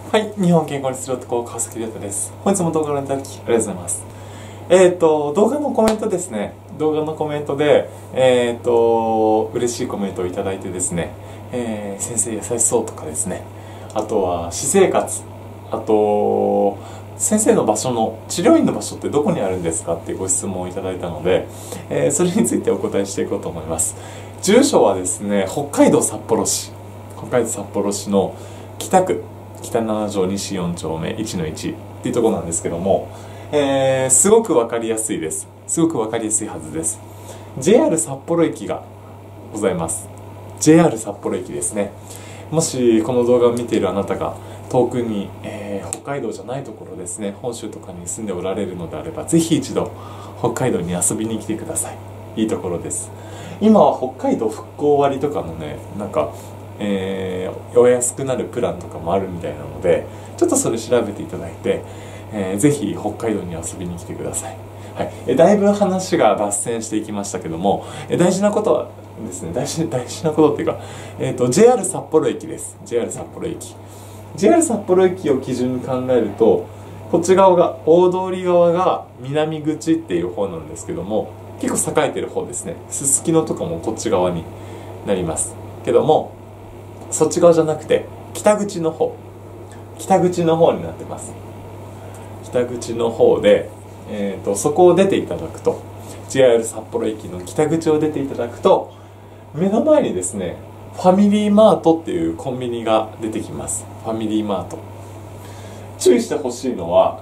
はい、日本健康にする男、川崎亮太です。本日も動画をご覧いただきありがとうございます。動画のコメントですね。動画のコメントで、嬉しいコメントをいただいてですね、先生優しそうとかですね、あとは私生活、あと、先生の場所の、治療院の場所ってどこにあるんですかっていうご質問をいただいたので、それについてお答えしていこうと思います。住所はですね、北海道札幌市の北区、北7条西4丁目1-1っていうところなんですけども、すごくわかりやすいです。すごくわかりやすいはずです。JR 札幌駅がございます。JR 札幌駅ですね。もしこの動画を見ているあなたが遠くに、北海道じゃないところですね、本州とかに住んでおられるのであれば、ぜひ一度北海道に遊びに来てください。いいところです。今は北海道復興割とかのね、なんかお安くなるプランとかもあるみたいなので、ちょっとそれ調べていただいて、ぜひ北海道に遊びに来てください。はい、だいぶ話が脱線していきましたけども、大事なことはですね、大事なことっていうか、JR 札幌駅です。JR 札幌駅。JR 札幌駅を基準に考えると、こっち側が、大通側が南口っていう方なんですけども、結構栄えてる方ですね。すすきのとかもこっち側になりますけども、そっち側じゃなくて北口の方になってます。北口の方で、そこを出ていただくと、 JR 札幌駅の北口を出ていただくと、目の前にですね、ファミリーマートっていうコンビニが出てきます。ファミリーマート。注意してほしいのは、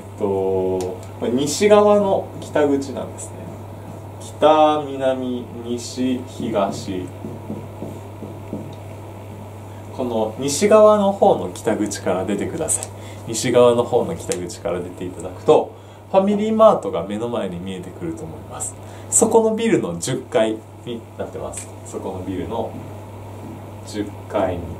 西側の北口なんですね。北、南、西、東、この西側の方の北口から出てください。西側の方の北口から出ていただくと、ファミリーマートが目の前に見えてくると思います。そこのビルの10階になってます。そこのビルの10階に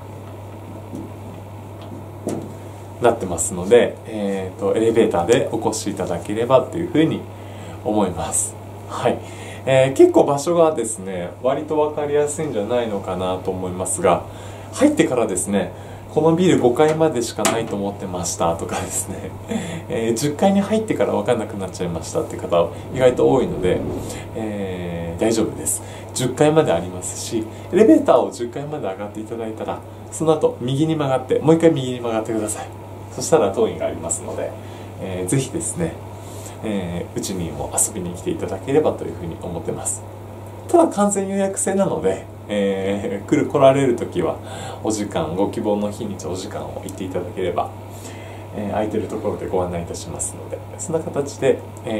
なってますので、エレベーターでお越しいただければというふうに思います。はい。結構場所がですね、割と分かりやすいんじゃないのかなと思いますが、入ってからですね、このビル5階までしかないと思ってましたとかですね、10階に入ってから分かんなくなっちゃいましたって方意外と多いので、大丈夫です。10階までありますし、エレベーターを10階まで上がっていただいたら、その後右に曲がって、もう一回右に曲がってください。そしたら当院がありますので、ぜひですね、うちにも遊びに来ていただければというふうに思ってます。ただ完全予約制なので、来られる時はお時間、ご希望の日にちお時間を言っていただければ、空いてるところでご案内いたしますので、そんな形で、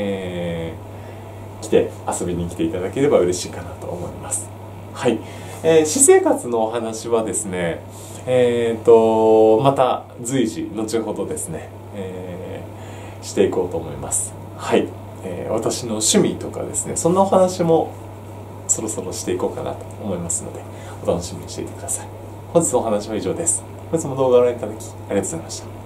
遊びに来ていただければ嬉しいかなと思います。はい。私生活のお話はですね、また随時後ほどですね、していこうと思います。はい。私の趣味とかですね、そんなお話もそろそろしていこうかなと思いますので、お楽しみにしていてください。本日のお話は以上です。本日も動画をご覧いただきありがとうございました。